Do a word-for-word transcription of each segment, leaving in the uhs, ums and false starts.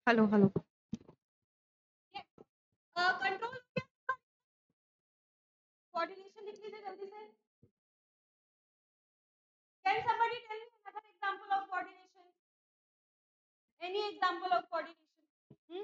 Hello hello control coordination लिख लीजिए जल्दी से. Can somebody tell me another example of coordination? Any example of coordination? Hmm?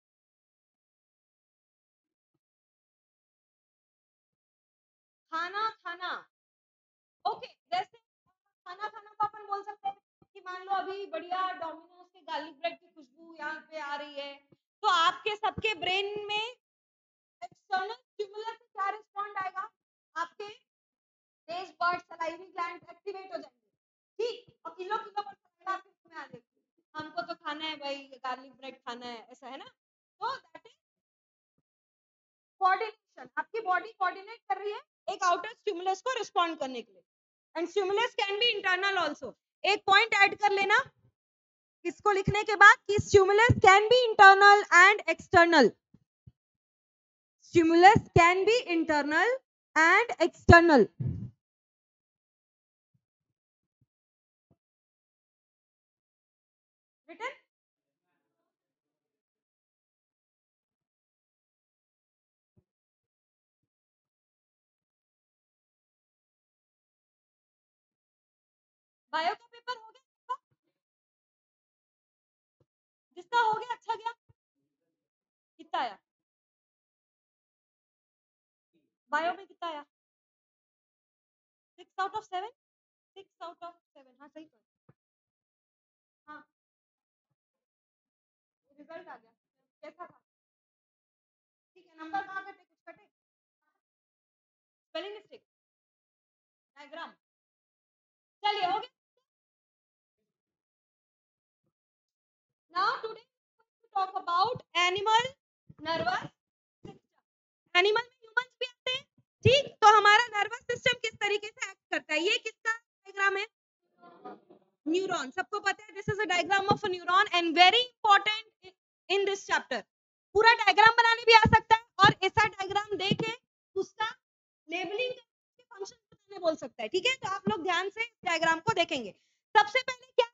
खाना खाना. ओके okay, जैसे खाना खाना को अपन बोल सकते हैं कि मान लो अभी बढ़िया डोमिनोज के गार्लिक ब्रेड की खुशबू यहाँ पे आ रही है, तो आपके सबके ब्रेन में एक्सटर्नल स्टिमुलस से क्या रिस्पॉन्ड आएगा? आपके test buds, salivary gland activate हो जाएंगे. ठीक, और किलो किलो पर सलाइवा आपके मुंह में आ जाएगी. हमको तो खाना है भाई, गार्लिक ब्रेड खाना है, ऐसा है ना. तो दैट इज कोऑर्डिनेशन. आपकी बॉडी कोऑर्डिनेट कर रही है एक आउटर स्टिमुलस को रिस्पॉन्ड करने के लिए. And stimulus can be internal also. एक पॉइंट ऐड कर लेना इसको लिखने के बाद कि stimulus can be internal and external. Stimulus can be internal and external. written? Bio का पेपर हो गया? जिसका हो गया अच्छा गया. कितना आया बायो में? कितना आया? Six out of seven. Six out of seven. हाँ सही. हाँ रिजल्ट आ गया. कैसा था? ठीक है. नंबर कहाँ कटे? कुछ कटे? Spelling mistake, diagram. चलिए हो गया. Now today we talk about animal nervous system. Animal में ह्यूमंस भी आते हैं. ठीक, तो हमारा नर्वस सिस्टम किस तरीके से एक्ट करता है, ये किसका डायग्राम है? न्यूरॉन. सबको पता है this is a diagram of a neuron and very important in this chapter. पूरा डायग्राम बनाने भी आ सकता है और ऐसा डायग्राम दे के उसका लेबलिंग के फंक्शन बताने बोल सकता है. ठीक है, तो आप लोग ध्यान से डायग्राम को देखेंगे. सबसे पहले क्या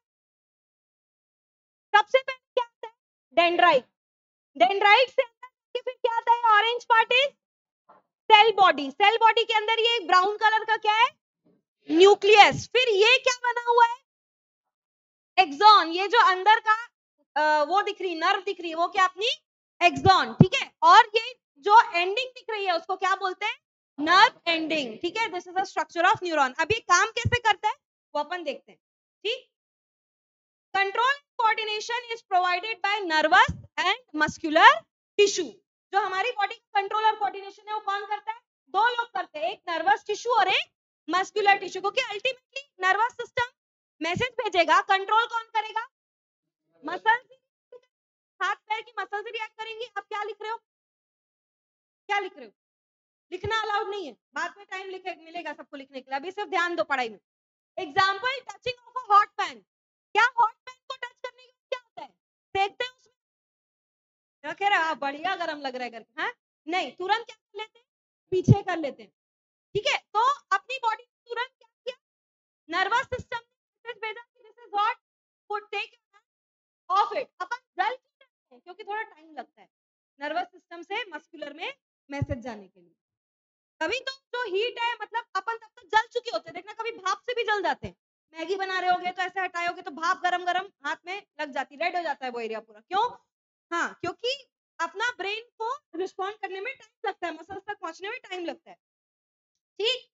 सबसे पहले क्या आता है? डेंड्राइट. डेंड्राइट से अंदर फिर क्या आता है? Orange part is cell body. Cell body के अंदर ये ब्राउन कलर का क्या है? न्यूक्लियस. फिर ये क्या बना हुआ है? एक्सॉन. ये जो अंदर का आ, वो दिख रही नर्व दिख रही है वो क्या अपनी? एक्सॉन. ठीक है, और ये जो एंडिंग दिख रही है उसको क्या बोलते हैं? Nerve ending. ठीक है, this is the structure of neuron. अभी काम कैसे करता है वो अपन देखते हैं. ठीक, control coordination is provided by nervous and muscular tissue. जो हमारी बॉडी का कंट्रोल और कोऑर्डिनेशन है वो कौन करता है? दो लोग करते हैं, एक नर्वस टिश्यू और एक मस्कुलर टिश्यू. क्योंकि अल्टीमेटली नर्वस सिस्टम मैसेज भेजेगा, कंट्रोल कौन करेगा? मसल. हाथ पैर की मसल से रिएक्ट करेंगी. आप क्या लिख रहे हो? क्या लिख रहे हो? लिखना अलाउड नहीं है, बाद में टाइम लिखे मिलेगा सबको लिखने के लिए. अभी सिर्फ ध्यान दो पढ़ाई में. Example, touching of a hot pan. क्या हॉट पैन को टच करने के क्या होता है? सेकते हैं उसमें. क्या कह रहे हो आप? बढ़िया गरम लग रहा है करके. हाँ नहीं, तुरंत क्या कर लेते हैं? पीछे कर लेते हैं. ठीक है, तो अपनी बॉडी तुरंत क्या किया? नर्वस सिस्टम ने मैसेज भेजा कि this is hot, would take off it. अपन जल क्यों जाते हैं? क्योंकि थोड़ा टाइम लगता है नर्वस सिस्टम से मस्कुलर में मैसेज जाने के लिए. कभी तो जो हीट है मतलब अपन तब तक जल चुके होते हैं. देखना कभी भाप से भी जल जाते हैं. मैगी बना रहे होगे तो ऐसे हटाओगे तो भाप गरम गरम हाथ में लग जाती, रेड हो जाता है वो एरिया पूरा. क्यों? हाँ, क्योंकि अपना ब्रेन को रिस्पॉन्ड करने में टाइम लगता है, मसल्स तक पहुंचने में टाइम लगता है. ठीक,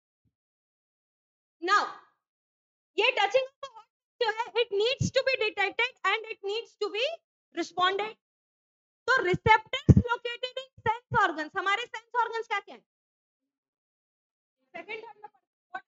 नाउ ये टचिंग जो है it needs to be detected and it needs to be responded. तो receptors located in sense organs. हमारे सेंस ऑर्गन्स क्या क्या है? सेकंड थर्ड में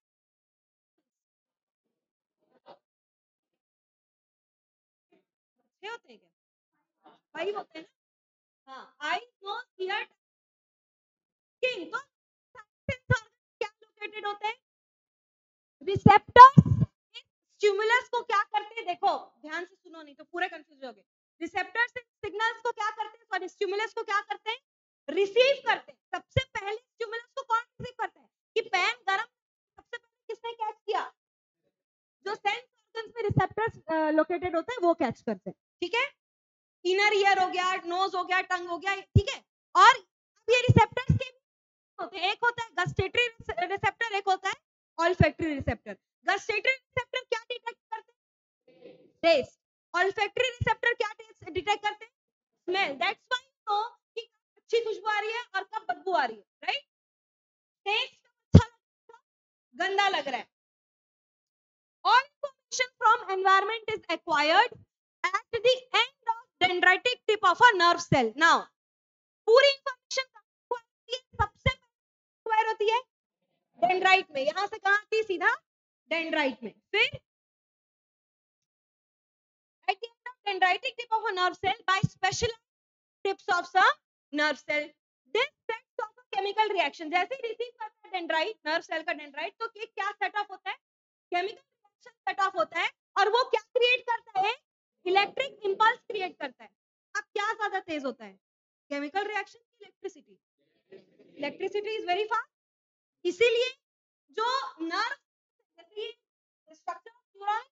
छह होते हैं क्या? फाइव होते हैं ना. हाँ, आई नोज ईयर स्किन. तो सेंस ऑर्गन क्या लोकेटेड होते हैं? रिसेप्टर्स स्टिमुलस को क्या करते हैं? देखो ध्यान से सुनो नहीं तो पूरे कंफ्यूज हो गए. रिसेप्टर्स सिग्नल्स को क्या करते हैं? सॉरी, स्टिमुलस को क्या करते हैं? रिसीव करते हैं. सबसे पहले स्टिमुलस को कौन रिसीव करता है? कि पैन गरम सबसे पहले किसने कैच किया? जो सेंस ऑर्गन्स में रिसेप्टर्स लोकेटेड होते हैं वो कैच करते हैं. ठीक है, इनर ईयर हो गया, नोज हो गया, टंग हो गया, ठीक है। और ये रिसेप्टर्स के होते हैं, एक होता है गस्टेटरी रिसेप्टर, एक होता है ऑल्फैक्टरी रिसेप्टर। गस्टेटरी रिसेप्टर क्या डिटेक्ट करते हैं? टेस्ट। ऑल्फैक्टरी रिसेप्टर क्या डिटेक्ट करते हैं? Smell. That's why you know कि अच्छी खुशबू आ रही है और कब बदबू आ रही है, राइट? टेस्ट अच्छा लग रहा है, गंदा लग रहा है। All information from environment is acquired at the end of dendritic tip of a nerve cell. Now, पूरी इंफॉर्मेशन सबसे पहले होती है डेंड्राइट में। यहां से कहां आती है? सीधा डेंड्राइट में। फिर at the end of dendritic tip of a nerve cell by special tips of some nerve cell, this sets off a chemical reaction. जैसे ही रिसीव करता है डेंड्राइट, नर्व सेल का डेंड्राइट, तो क्या सेट ऑफ होता है? केमिकल सेट ऑफ होता है, और वो क्या क्रिएट करता है? इलेक्ट्रिक इंपल्स क्रिएट करता है। अब क्या ज्यादा तेज होता है, केमिकल रिएक्शन की electricity? Electricity is very fast. इसीलिए जो nerve structure of neuron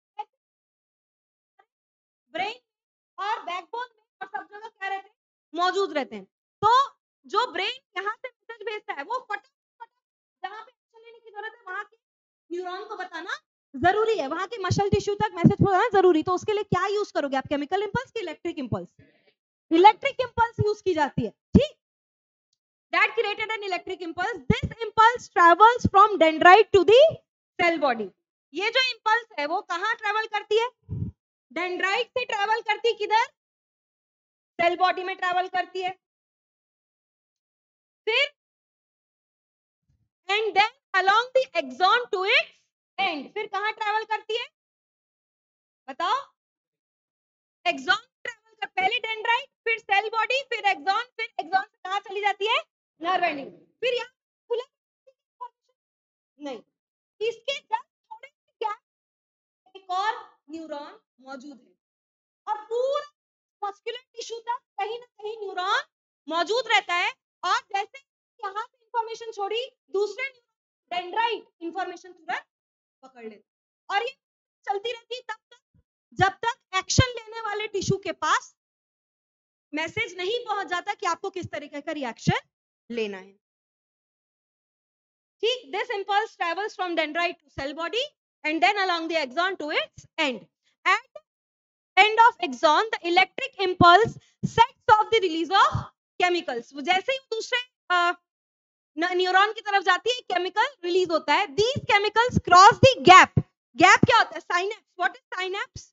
brain और बैकबोन में और सब जगह क्या रहते हैं? मौजूद रहते हैं। तो जो ब्रेन यहाँ से मैसेज भेजता है, वो फटाफट जहाँ पे एक्शन लेने की जरूरत है वहां के न्यूरॉन को बताना जरूरी है, वहां के मसल टिश्यू तक मैसेज पहुंचाना जरूरी। तो उसके लिए क्या यूज करोगे आप? केमिकल इंपल्स की electric impulse? Electric impulse use की जाती है, ठीक? That created an electric impulse. This impulse travels from dendrite to the cell body. ये जो impulse है वो कहाँ ट्रेवल करती है? डेंड्राइट से ट्रेवल करती है किधर? सेल बॉडी में ट्रेवल करती है। फिर end then along the axon to its end, फिर कहाँ ट्रेवल करती है? बताओ। एक्सॉन ट्रेवल कर, पहले डेंड्राइट, फिर सेल बॉडी, फिर एक्सॉन, फिर एक्सॉन से कहाँ चली जाती है? Nerve ending. फिर यहाँ खुला नहीं, इसके जस्ट थोड़े से गैप एक और न्यूरॉन मौजूद है, और पूरा मस्कुलर टिश्यू तक कहीं ना कहीं न्यूरॉन मौजूद रहता है। और जैसे यहाँ से इंफॉर्मेशन छोड़ी, दूसरे डेंड्राइट इंफॉर्मेशन तुरंत पकड़ लेते, और ये चलती रहती है तब तक जब तक एक्शन लेने वाले टिश्यू के पास मैसेज नहीं पहुंच जाता कि आपको किस तरीके का रिएक्शन लेना है, ठीक? This impulse travels from dendrite to cell body and then along the axon to its end. At end of axon the electric impulse sets off the release of chemicals. जैसे ही दूसरे न्यूरॉन की तरफ जाती है, chemical release होता है। These chemicals cross the gap. Gap क्या होता है? Synapse. What is synapse?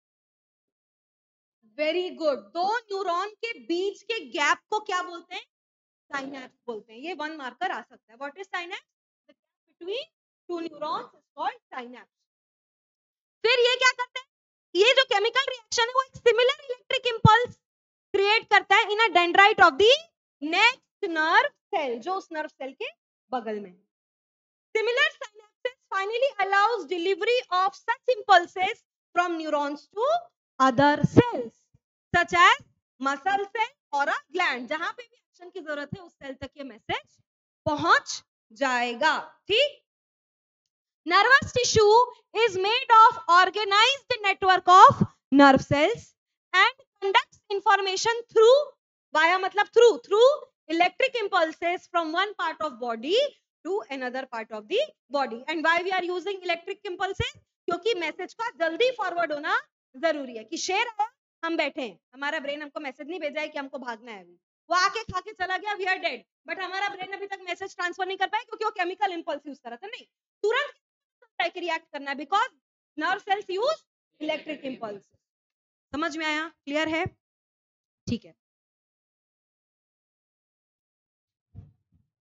Very good. दो न्यूरॉन के बीच के गैप को क्या बोलते हैं? साइनेप्स बोलते हैं। ये वन मार्कर आ सकता है। What is synapse? The gap between two neurons is called synapse. फिर ये क्या करते हैं? ये जो केमिकल रिएक्शन है वो एक सिमिलर इलेक्ट्रिक इंपल्स क्रिएट करता है in a dendrite of the next nerve cell, जो उस नर्व सेल के बगल में। Similar synapsis finally allows delivery of such impulses from neurons to other cells such as muscle cell और a gland. जहां पे भी एक्शन की जरूरत है उस सेल तक ये मैसेज पहुंच जाएगा, ठीक? Nervous tissue is made of organized network of nerve cells and conducts information through via मतलब through through electric impulses from one part of body to another part of the body. And why we are using electric impulses? क्योंकि message का जल्दी forward होना जरूरी है। कि शेर आया, हम बैठे हैं, हमारा ब्रेन हमको मैसेज नहीं भेजा है कि हमको भागना है, वो आके खा के चला गया, वी आर डेड, बट हमारा ब्रेन अभी तक मैसेज ट्रांसफर नहीं कर पाया क्योंकि वो केमिकल इंपल्स यूज कर रहा था। नहीं, तुरंत रिएक्ट करना है because nerve cells use electric impulse. समझ में आया? क्लियर है? ठीक है।